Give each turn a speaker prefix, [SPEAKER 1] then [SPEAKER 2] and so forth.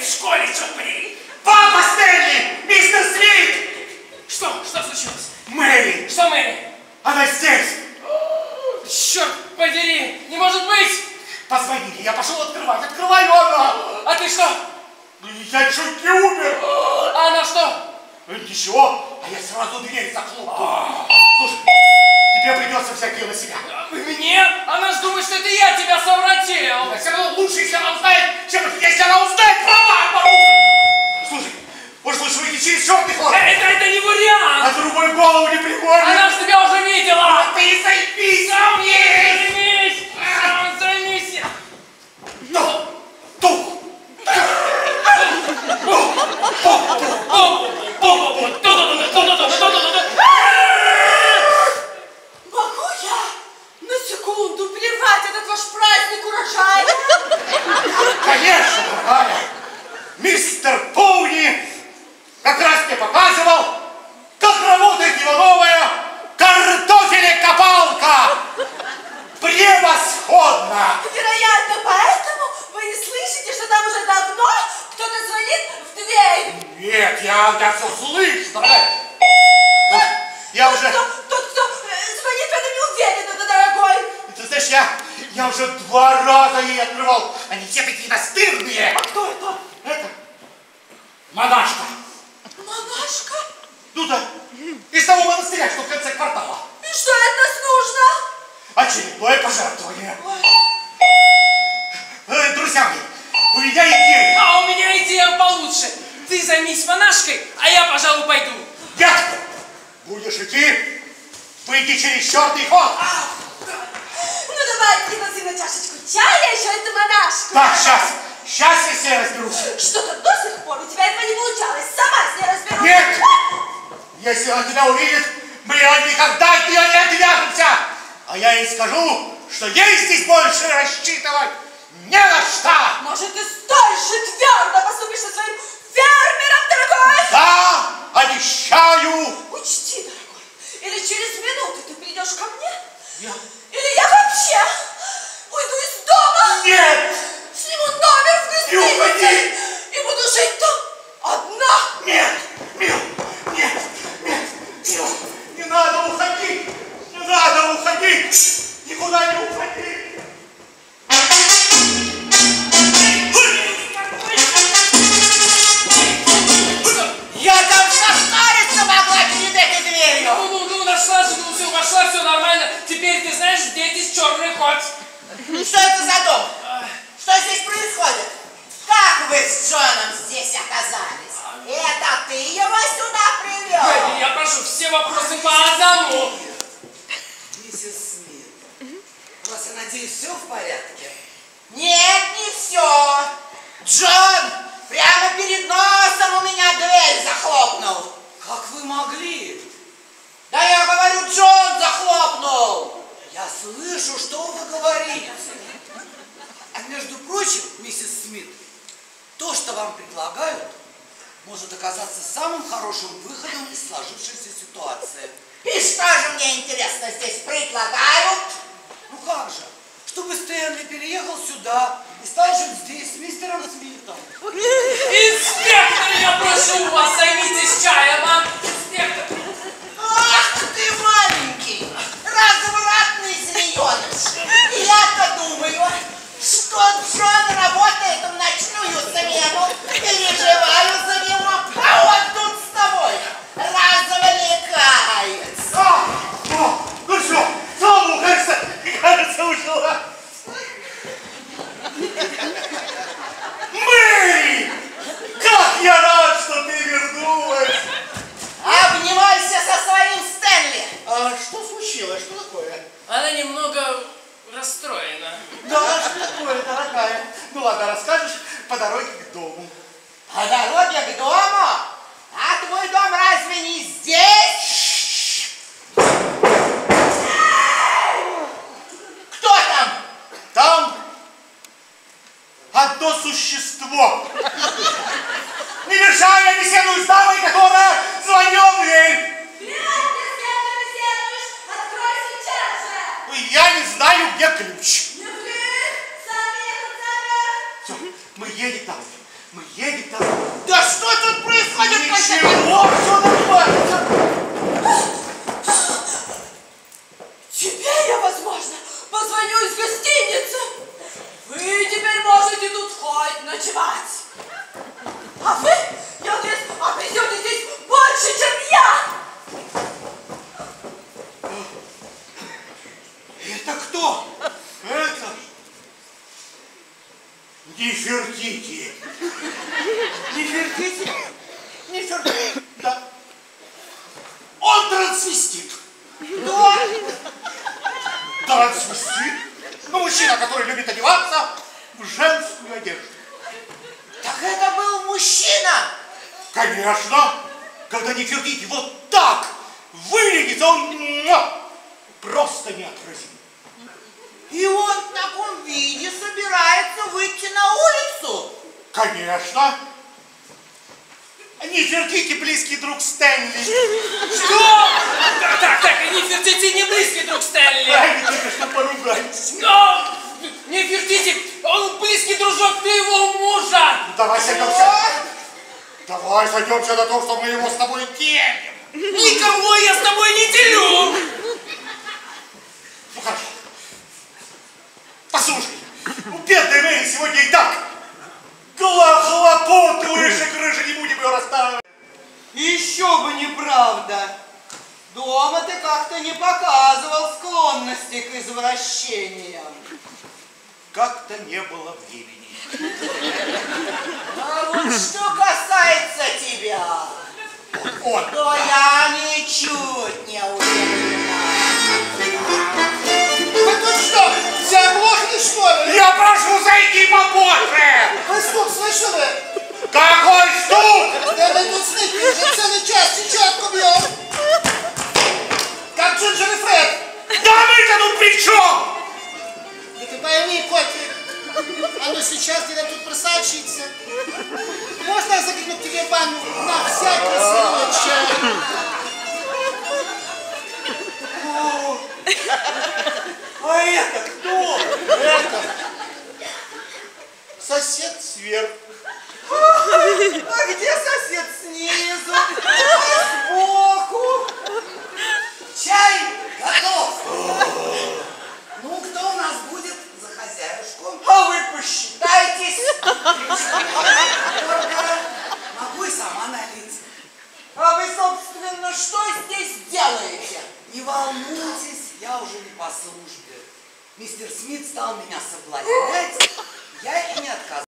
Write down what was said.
[SPEAKER 1] в школе, черт побери!
[SPEAKER 2] Папа Стэнли! Мистер Смит!
[SPEAKER 1] Что? Что случилось?
[SPEAKER 2] Мэри!
[SPEAKER 1] Что Мэри?
[SPEAKER 2] Она здесь!
[SPEAKER 1] Черт подери! Не может быть!
[SPEAKER 2] Позвонили, я пошел открывать. Открываю она!
[SPEAKER 1] А ты что?
[SPEAKER 2] Я чуть не умер!
[SPEAKER 1] А она что?
[SPEAKER 2] Ничего, а я сразу дверь захлопнул. Слушай, тебе придется взять ее на себя.
[SPEAKER 1] Мне? Она ж думает, что это я тебя совратил.
[SPEAKER 2] Да все равно лучше, если она узнает, чем если она узнает про маму. Слушай, может лучше выйти через черный ход?
[SPEAKER 1] Это не вариант.
[SPEAKER 2] А другой голову не приходит.
[SPEAKER 1] Она ж тебя уже видела.
[SPEAKER 2] Ты займись!
[SPEAKER 1] Займись! Займись!
[SPEAKER 2] Тух!
[SPEAKER 3] Могу я на секунду прервать этот ваш праздник урожая?
[SPEAKER 2] Конечно, дорогая! Мистер Поуни как раз мне показывал, как работает его новая картофелекопалка! Превосходно!
[SPEAKER 3] Вероятно, поэтому вы не слышите, что там уже давно кто-то звонит в дверь.
[SPEAKER 2] Нет, я все слышу, дорогая. Я уже...
[SPEAKER 3] Тот, кто звонит, в этом не уверен, дорогой.
[SPEAKER 2] Ты знаешь, я уже 2 раза ей открывал. Они все такие настырные.
[SPEAKER 3] А кто это?
[SPEAKER 2] Это монашка.
[SPEAKER 3] Монашка?
[SPEAKER 2] Ну да, из того монастыря, что в конце квартала.
[SPEAKER 3] И что от нас нужно?
[SPEAKER 2] Очередное пожертвование. Друзья мои, у меня идея.
[SPEAKER 1] А у меня идея получше. Ты займись монашкой, а я, пожалуй, пойду.
[SPEAKER 2] Нет! Будешь идти, выйди через черный ход.
[SPEAKER 3] Ну давай, пригласи на чашечку чая, еще это монашка.
[SPEAKER 2] Так, сейчас я с ней разберусь.
[SPEAKER 3] Что-то до сих пор у тебя этого не получалось. Сама с ней разберусь.
[SPEAKER 2] Нет! Если она тебя увидит, мы никогда от нее не отвяжемся. А я ей скажу, что ей здесь больше рассчитывать не на что.
[SPEAKER 3] Может, ты столь же твердо поступишь со своим фермером, дорогой?
[SPEAKER 2] Да, обещаю.
[SPEAKER 3] Учти, дорогой, или через минуту ты придешь ко мне,
[SPEAKER 2] Я...
[SPEAKER 3] или я вообще уйду из дома.
[SPEAKER 2] Нет!
[SPEAKER 3] Сниму номер в гостинице.
[SPEAKER 2] Не уходи!
[SPEAKER 3] И буду жить там одна.
[SPEAKER 2] Нет! Мил! Нет! Нет! Мил! Не надо уходить! Не надо уходить! Никуда не уходи!
[SPEAKER 4] Я там состариться могла перед этой дверью.
[SPEAKER 1] Ну, нашла же, ну все, вошла, все нормально. Теперь ты знаешь, где здесь черный ход.
[SPEAKER 4] Что это за дом? Что здесь происходит? Как вы с Джоном здесь оказались? Это ты его сюда привел?
[SPEAKER 1] Я прошу, все вопросы по одному.
[SPEAKER 5] Миссис Смит, у вас, я надеюсь, все в порядке?
[SPEAKER 4] Нет, не все. Джон прямо перед носом у меня дверь захлопнул.
[SPEAKER 5] Как вы могли?
[SPEAKER 4] Да я говорю, Джон захлопнул.
[SPEAKER 5] Я слышу, что вы говорите. А между прочим, миссис Смит, то, что вам предлагают, может оказаться самым хорошим выходом из сложившейся ситуации.
[SPEAKER 4] И что же мне интересно здесь предлагают?
[SPEAKER 5] Ну как же? Чтобы Стэнли переехал сюда и стал жить здесь с мистером Смитом.
[SPEAKER 1] Инспектор, я прошу вас, займитесь чаем, а? Инспектор.
[SPEAKER 4] Ах ты маленький, развратный змееныш. Я-то думаю, что Джон работает в ночную смену. Переживаю за него, а он тут с тобой развлекается.
[SPEAKER 2] Ну все, слава Богу, кажется, ушла. Мэри! Как я рад, что ты вернулась!
[SPEAKER 4] Обнимайся со своим Стэнли.
[SPEAKER 2] А что случилось? Что такое?
[SPEAKER 1] Она немного расстроена.
[SPEAKER 2] Да, что такое, дорогая? Ну ладно, расскажешь по дороге к дому.
[SPEAKER 4] По дороге к дому? А твой дом разве не здесь? Кто там?
[SPEAKER 2] Там одно существо. Не мешай, я беседую с дамой, которая звонила в дверь.
[SPEAKER 3] Открой сейчас же.
[SPEAKER 2] Я не знаю, где ключ.
[SPEAKER 3] Не ври, сами.
[SPEAKER 2] Все, мы едем там. Мы едем домой.
[SPEAKER 4] Да что тут происходит?
[SPEAKER 2] Ничего, все нормально.
[SPEAKER 3] Теперь я, возможно, позвоню из гостиницы. Вы теперь можете тут хоть ночевать. А вы, я уверен, обрезете здесь больше, чем я.
[SPEAKER 2] Это кто? Это Нефертити.
[SPEAKER 4] Нефертити? Нефертити?
[SPEAKER 2] Да. Он трансвестит.
[SPEAKER 4] Кто?
[SPEAKER 2] Трансвестит? Ну, мужчина, который любит одеваться в женскую одежду.
[SPEAKER 4] Так это был мужчина.
[SPEAKER 2] Конечно. Когда Нефертити вот так выглядит, он просто неотразим.
[SPEAKER 4] И он в таком виде собирается выйти на улицу.
[SPEAKER 2] Конечно. Нефертити близкий друг Стэнли.
[SPEAKER 1] Что? Так, Нефертити не близкий друг Стэнли.
[SPEAKER 2] Они только что поругались.
[SPEAKER 1] Но Нефертити, он близкий дружок твоего мужа.
[SPEAKER 2] Ну, давай сойдемся. Давай сойдемся на том, что мы его с тобой делим.
[SPEAKER 1] Никого я с тобой не делю.
[SPEAKER 2] Ну, хорошо. Послушай, у бедной Мэри сегодня и так хлопот выше крыши, не будем ее расстраивать.
[SPEAKER 4] Еще бы неправда. Дома ты как-то не показывал склонности к извращениям.
[SPEAKER 2] Как-то не было времени.
[SPEAKER 4] А вот что касается тебя,
[SPEAKER 2] Он.
[SPEAKER 4] то я ничуть не удивлена.
[SPEAKER 6] Вы тут что, все оглохли, что ли?
[SPEAKER 2] Я прошу зайти попозже.
[SPEAKER 6] Вы стук слышали?
[SPEAKER 2] Какой стук?
[SPEAKER 6] Да вы тут сныки, уже целый час чечетку бьем. Как Джинджер и Фред.
[SPEAKER 2] Да мы-то тут при чем?
[SPEAKER 6] Да ты пойми, котик, оно сейчас где-то тут просочится. Можно я загляну к тебе в ванну на всякий случай?
[SPEAKER 2] А это кто? Это сосед сверху.
[SPEAKER 4] А где сосед снизу? А сбоку? Чай готов. Ну, кто у нас будет за хозяюшку? А вы посчитайтесь. Могу и сама налить. А вы, собственно, что здесь делаете? Не волнуйтесь, я уже не по службе. Мистер Смит стал меня соблазнять, я и не отказываюсь.